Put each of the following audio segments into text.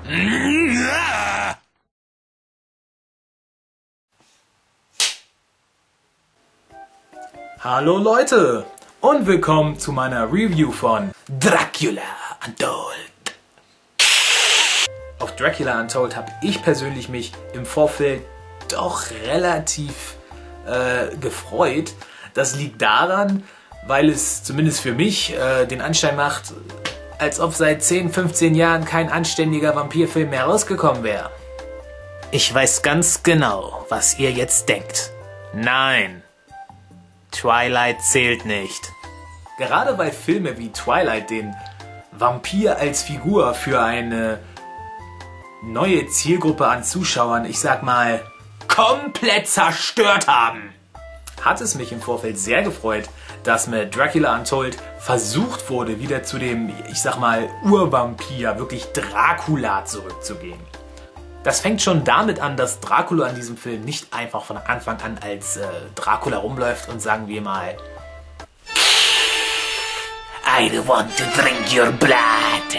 Hallo Leute und willkommen zu meiner Review von Dracula Untold. Auf Dracula Untold habe ich persönlich mich im Vorfeld doch relativ gefreut. Das liegt daran, weil es zumindest für mich den Anschein macht, als ob seit 10, 15 Jahren kein anständiger Vampirfilm mehr rausgekommen wäre. Ich weiß ganz genau, was ihr jetzt denkt. Nein, Twilight zählt nicht. Gerade weil Filme wie Twilight den Vampir als Figur für eine neue Zielgruppe an Zuschauern, ich sag mal, komplett zerstört haben, hat es mich im Vorfeld sehr gefreut, dass mit Dracula Untold versucht wurde, wieder zu dem, ich sag mal, Urvampir, wirklich Dracula zurückzugehen. Das fängt schon damit an, dass Dracula in diesem Film nicht einfach von Anfang an als Dracula rumläuft und sagen wir mal I want to drink your blood.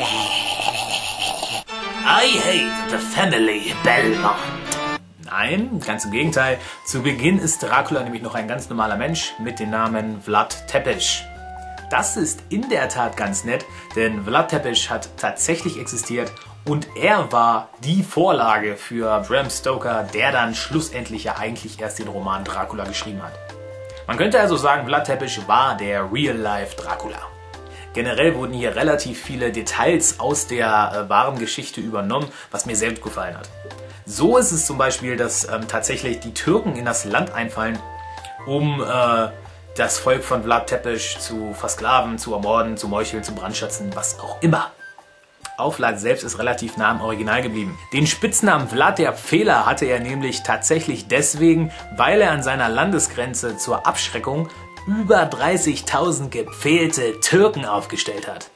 I hate the family Belmont. Nein, ganz im Gegenteil. Zu Beginn ist Dracula nämlich noch ein ganz normaler Mensch mit dem Namen Vlad Tepes. Das ist in der Tat ganz nett, denn Vlad Tepes hat tatsächlich existiert und er war die Vorlage für Bram Stoker, der dann schlussendlich ja eigentlich erst den Roman Dracula geschrieben hat. Man könnte also sagen, Vlad Tepes war der Real-Life Dracula. Generell wurden hier relativ viele Details aus der wahren Geschichte übernommen, was mir sehr gut gefallen hat. So ist es zum Beispiel, dass tatsächlich die Türken in das Land einfallen, um das Volk von Vlad Tepes zu versklaven, zu ermorden, zu meucheln, zu brandschatzen, was auch immer. Auch Vlad selbst ist relativ nah am Original geblieben. Den Spitznamen Vlad der Pfähler hatte er nämlich tatsächlich deswegen, weil er an seiner Landesgrenze zur Abschreckung über 30.000 gepfählte Türken aufgestellt hat.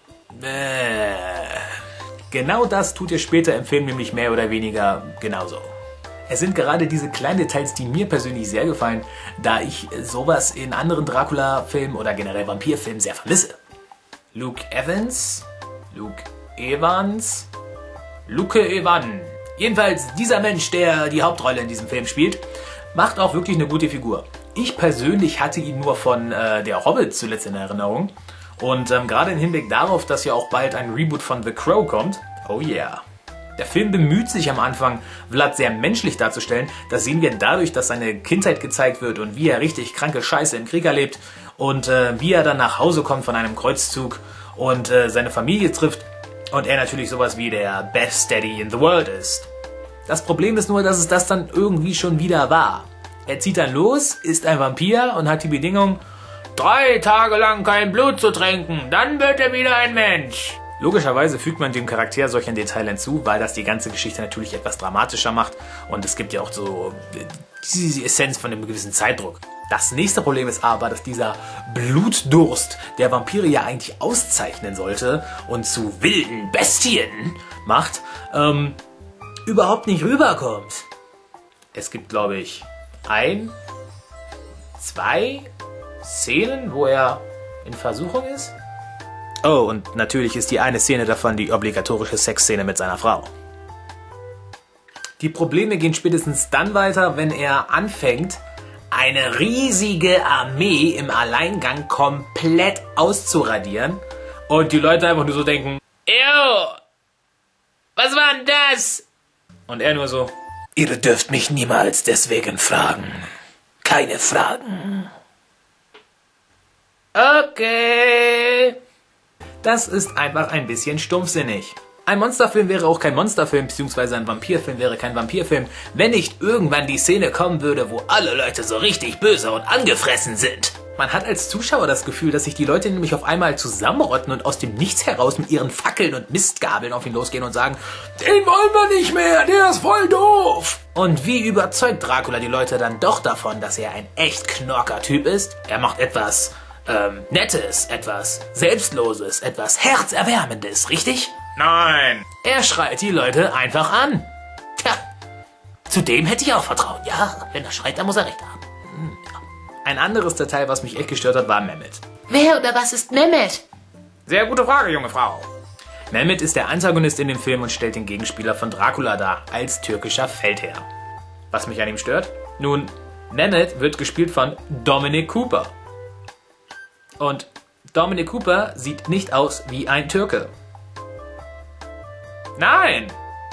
Genau das tut er später im Film nämlich mehr oder weniger genauso. Es sind gerade diese kleinen Details, die mir persönlich sehr gefallen, da ich sowas in anderen Dracula-Filmen oder generell Vampirfilmen sehr vermisse. Luke Evans? Jedenfalls dieser Mensch, der die Hauptrolle in diesem Film spielt, macht auch wirklich eine gute Figur. Ich persönlich hatte ihn nur von der Hobbit zuletzt in Erinnerung. Und gerade im Hinblick darauf, dass ja auch bald ein Reboot von The Crow kommt, oh yeah. Der Film bemüht sich am Anfang, Vlad sehr menschlich darzustellen. Das sehen wir dadurch, dass seine Kindheit gezeigt wird und wie er richtig kranke Scheiße im Krieg erlebt. Und wie er dann nach Hause kommt von einem Kreuzzug und seine Familie trifft. Und er natürlich sowas wie der Best Daddy in the World ist. Das Problem ist nur, dass es das dann irgendwie schon wieder war. Er zieht dann los, ist ein Vampir und hat die Bedingung, 3 Tage lang kein Blut zu trinken, dann wird er wieder ein Mensch. Logischerweise fügt man dem Charakter solch ein Detail hinzu, weil das die ganze Geschichte natürlich etwas dramatischer macht und es gibt ja auch so die Essenz von einem gewissen Zeitdruck. Das nächste Problem ist aber, dass dieser Blutdurst, der Vampire ja eigentlich auszeichnen sollte und zu wilden Bestien macht, überhaupt nicht rüberkommt. Es gibt, glaube ich, 1, 2 Szenen, wo er in Versuchung ist. Oh, und natürlich ist die eine Szene davon die obligatorische Sexszene mit seiner Frau. Die Probleme gehen spätestens dann weiter, wenn er anfängt, eine riesige Armee im Alleingang komplett auszuradieren und die Leute einfach nur so denken, ew, was war denn das? Und er nur so, ihr dürft mich niemals deswegen fragen. Keine Fragen. Okay. Das ist einfach ein bisschen stumpfsinnig. Ein Monsterfilm wäre auch kein Monsterfilm, beziehungsweise ein Vampirfilm wäre kein Vampirfilm, wenn nicht irgendwann die Szene kommen würde, wo alle Leute so richtig böse und angefressen sind. Man hat als Zuschauer das Gefühl, dass sich die Leute nämlich auf einmal zusammenrotten und aus dem Nichts heraus mit ihren Fackeln und Mistgabeln auf ihn losgehen und sagen, den wollen wir nicht mehr, der ist voll doof. Und wie überzeugt Dracula die Leute dann doch davon, dass er ein echt Knorker-Typ ist? Er macht etwas Nettes, etwas Selbstloses, etwas Herzerwärmendes, richtig? Nein. Er schreit die Leute einfach an. Tja, zu dem hätte ich auch Vertrauen. Ja, wenn er schreit, dann muss er recht haben. Ja. Ein anderes Detail, was mich echt gestört hat, war Mehmet. Wer oder was ist Mehmet? Sehr gute Frage, junge Frau. Mehmet ist der Antagonist in dem Film und stellt den Gegenspieler von Dracula dar, als türkischer Feldherr. Was mich an ihm stört? Nun, Mehmet wird gespielt von Dominic Cooper. Und Dominic Cooper sieht nicht aus wie ein Türke. Nein!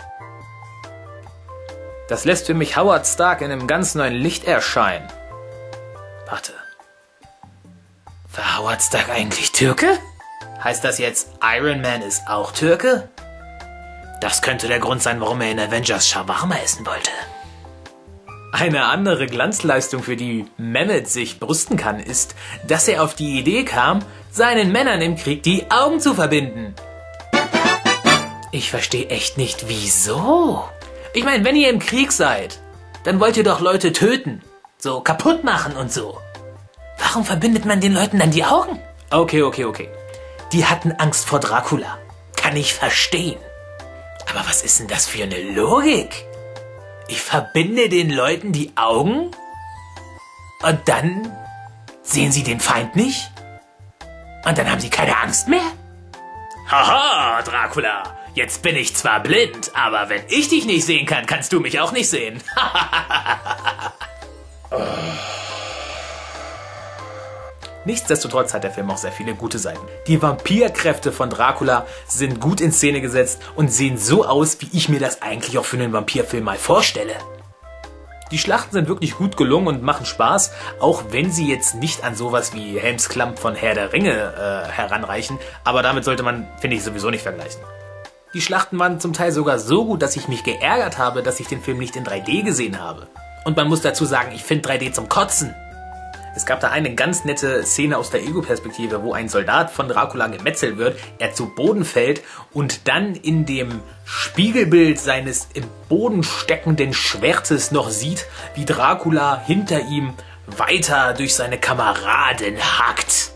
Das lässt für mich Howard Stark in einem ganz neuen Licht erscheinen. Warte. War Howard Stark eigentlich Türke? Heißt das jetzt, Iron Man ist auch Türke? Das könnte der Grund sein, warum er in Avengers Shawarma essen wollte. Eine andere Glanzleistung, für die Mehmet sich brüsten kann, ist, dass er auf die Idee kam, seinen Männern im Krieg die Augen zu verbinden. Ich verstehe echt nicht, wieso. Ich meine, wenn ihr im Krieg seid, dann wollt ihr doch Leute töten, so kaputt machen und so. Warum verbindet man den Leuten dann die Augen? Okay. Die hatten Angst vor Dracula. Kann ich verstehen. Aber was ist denn das für eine Logik? Ich verbinde den Leuten die Augen und dann sehen sie den Feind nicht? Und dann haben sie keine Angst mehr? Haha, Dracula, jetzt bin ich zwar blind, aber wenn ich dich nicht sehen kann, kannst du mich auch nicht sehen. Nichtsdestotrotz hat der Film auch sehr viele gute Seiten. Die Vampirkräfte von Dracula sind gut in Szene gesetzt und sehen so aus, wie ich mir das eigentlich auch für einen Vampirfilm mal vorstelle. Die Schlachten sind wirklich gut gelungen und machen Spaß, auch wenn sie jetzt nicht an sowas wie Helmsklamm von Herr der Ringe heranreichen, aber damit sollte man, finde ich, sowieso nicht vergleichen. Die Schlachten waren zum Teil sogar so gut, dass ich mich geärgert habe, dass ich den Film nicht in 3D gesehen habe. Und man muss dazu sagen, ich finde 3D zum Kotzen. Es gab da eine ganz nette Szene aus der Ego-Perspektive, wo ein Soldat von Dracula gemetzelt wird, er zu Boden fällt und dann in dem Spiegelbild seines im Boden steckenden Schwertes noch sieht, wie Dracula hinter ihm weiter durch seine Kameraden hackt.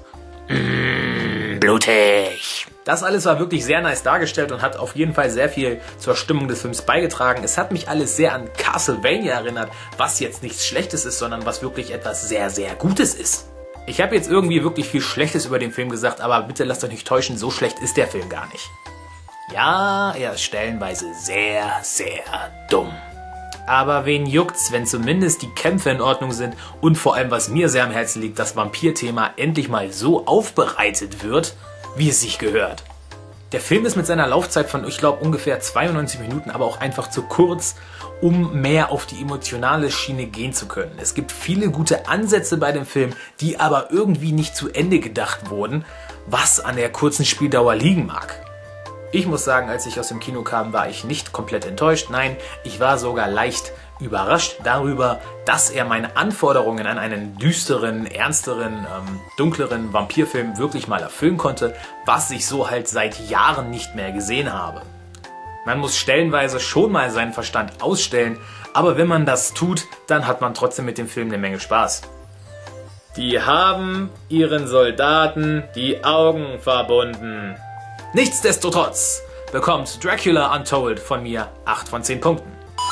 Blutig. Das alles war wirklich sehr nice dargestellt und hat auf jeden Fall sehr viel zur Stimmung des Films beigetragen. Es hat mich alles sehr an Castlevania erinnert, was jetzt nichts Schlechtes ist, sondern was wirklich etwas sehr, sehr Gutes ist. Ich habe jetzt irgendwie wirklich viel Schlechtes über den Film gesagt, aber bitte lasst euch nicht täuschen, so schlecht ist der Film gar nicht. Ja, er ist stellenweise sehr, sehr dumm. Aber wen juckt's, wenn zumindest die Kämpfe in Ordnung sind und vor allem, was mir sehr am Herzen liegt, das Vampir-Thema endlich mal so aufbereitet wird, wie es sich gehört. Der Film ist mit seiner Laufzeit von, ich glaube, ungefähr 92 Minuten, aber auch einfach zu kurz, um mehr auf die emotionale Schiene gehen zu können. Es gibt viele gute Ansätze bei dem Film, die aber irgendwie nicht zu Ende gedacht wurden, was an der kurzen Spieldauer liegen mag. Ich muss sagen, als ich aus dem Kino kam, war ich nicht komplett enttäuscht. Nein, ich war sogar leicht überrascht darüber, dass er meine Anforderungen an einen düsteren, ernsteren, dunkleren Vampirfilm wirklich mal erfüllen konnte, was ich so halt seit Jahren nicht mehr gesehen habe. Man muss stellenweise schon mal seinen Verstand ausstellen, aber wenn man das tut, dann hat man trotzdem mit dem Film eine Menge Spaß. Die haben ihren Soldaten die Augen verbunden. Nichtsdestotrotz bekommt Dracula Untold von mir 8 von 10 Punkten.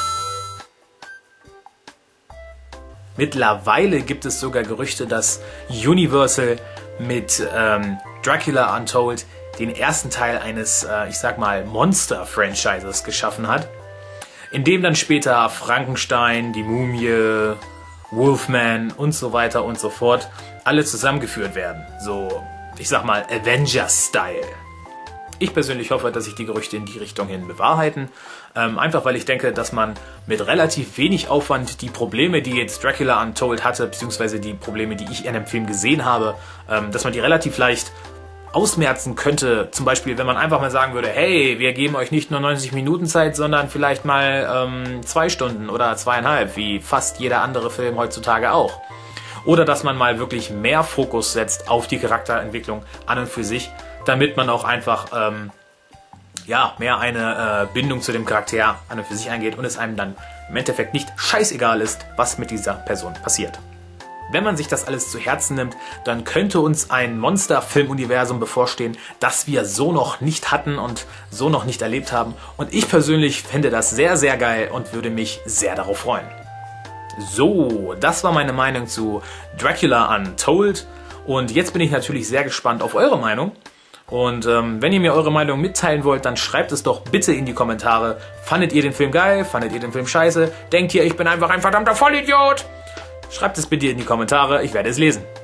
Mittlerweile gibt es sogar Gerüchte, dass Universal mit Dracula Untold den ersten Teil eines, ich sag mal, Monster-Franchises geschaffen hat, in dem dann später Frankenstein, die Mumie, Wolfman und so weiter und so fort alle zusammengeführt werden. So, ich sag mal, Avengers-Style. Ich persönlich hoffe, dass sich die Gerüchte in die Richtung hin bewahrheiten. Einfach weil ich denke, dass man mit relativ wenig Aufwand die Probleme, die jetzt Dracula Untold hatte, beziehungsweise die Probleme, die ich in dem Film gesehen habe, dass man die relativ leicht ausmerzen könnte. Zum Beispiel, wenn man einfach mal sagen würde, hey, wir geben euch nicht nur 90 Minuten Zeit, sondern vielleicht mal 2 Stunden oder 2,5, wie fast jeder andere Film heutzutage auch. Oder dass man mal wirklich mehr Fokus setzt auf die Charakterentwicklung an und für sich, damit man auch einfach mehr eine Bindung zu dem Charakter an und für sich eingeht und es einem dann im Endeffekt nicht scheißegal ist, was mit dieser Person passiert. Wenn man sich das alles zu Herzen nimmt, dann könnte uns ein Monster-Film-Universum bevorstehen, das wir so noch nicht hatten und so noch nicht erlebt haben. Und ich persönlich fände das sehr, sehr geil und würde mich sehr darauf freuen. So, das war meine Meinung zu Dracula Untold. Und jetzt bin ich natürlich sehr gespannt auf eure Meinung. Und wenn ihr mir eure Meinung mitteilen wollt, dann schreibt es doch bitte in die Kommentare. Fandet ihr den Film geil? Fandet ihr den Film scheiße? Denkt ihr, ich bin einfach ein verdammter Vollidiot? Schreibt es bitte in die Kommentare, ich werde es lesen.